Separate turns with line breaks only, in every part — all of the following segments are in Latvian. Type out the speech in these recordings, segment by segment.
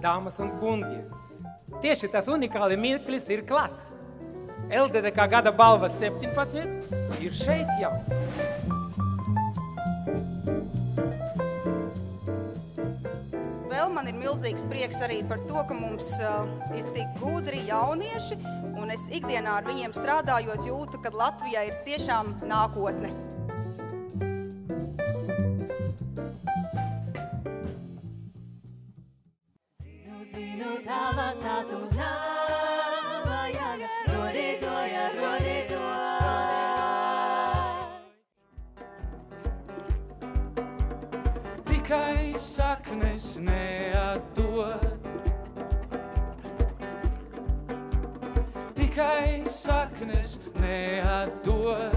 dāmas un kungi, tieši tas unikāli mirklis ir klāt. LDDK gada balva 17 ir šeit jau.
Vēl man ir milzīgs prieks arī par to, ka mums ir tik gudri jaunieši, un es ikdienā ar viņiem strādājot jūtu, ka Latvijā ir tiešām nākotne.
Tikai saknes neatdod, tikai saknes neatdod.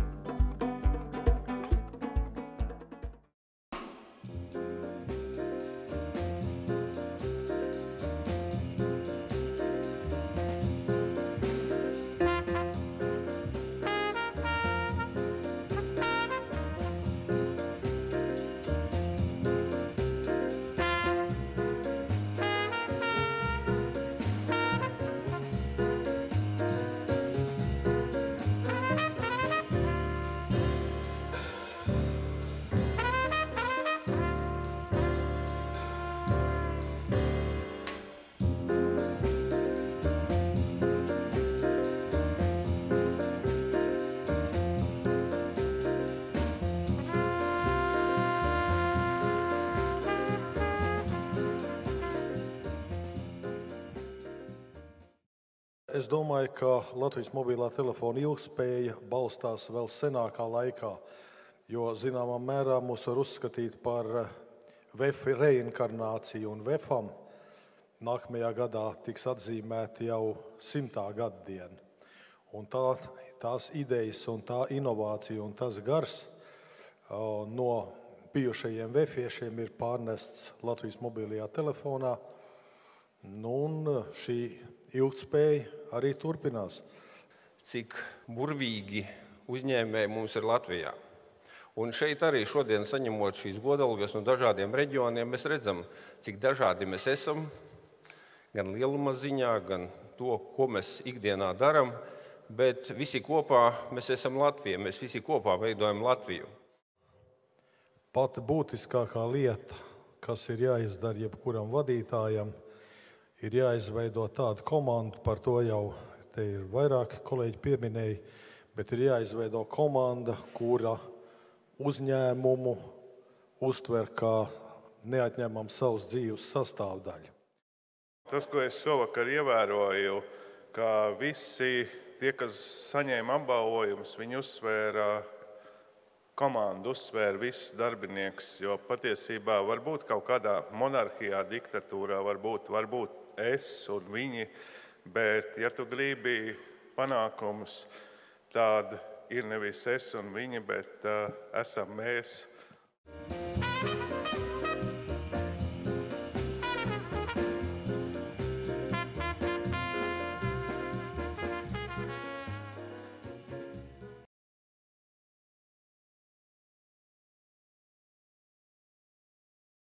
Es domāju, ka Latvijas mobilā telefona ilgtspēja balstās vēl senākā laikā, jo zināmā mērā mūs var uzskatīt par VEF reinkarnāciju, un VEFam nākamajā gadā tiks atzīmēta jau 100. gaddiena. Un tās idejas un tā inovācija un tas gars no bijušajiem VEFiešiem ir pārnests Latvijas mobilajā telefonā, un šī ilgtspēja arī turpinās.
Cik burvīgi uzņēmēji mums ir Latvijā. Un šeit arī šodien saņemot šīs godalgas no dažādiem reģioniem, mēs redzam, cik dažādi mēs esam, gan lieluma ziņā, gan to, ko mēs ikdienā daram, bet visi kopā mēs esam Latvija, mēs visi kopā veidojam Latviju.
Pati būtiskākā lieta, kas ir jāizdara jebkuram vadītājam, ir jāizveido tāda komanda, par to jau te ir vairāki kolēģi pieminēja, bet ir jāizveido komanda, kura uzņēmumu uztver kā neatņemam savas dzīves sastāvdaļu.
Tas, ko es šovakar ievēroju, ka visi tie, kas saņēma apbalvojumus, viņi uzsvēra komandu, uzsvēra visus darbinieks, jo patiesībā varbūt kaut kādā monarhijā, diktatūrā varbūt es un viņi, bet ja tu gribi panākumus, tad ir nevis es un viņi, bet esam mēs.